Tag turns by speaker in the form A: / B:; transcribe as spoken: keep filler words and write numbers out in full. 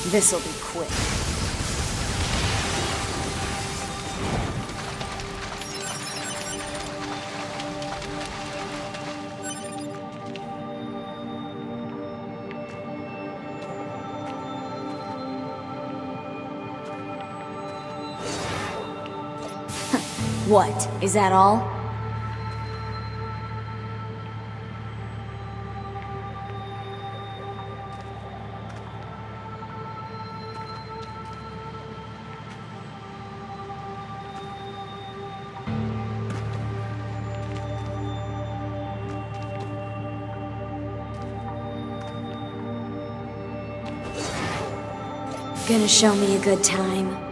A: This'll be quick. What? Is that all? Gonna show me a good time?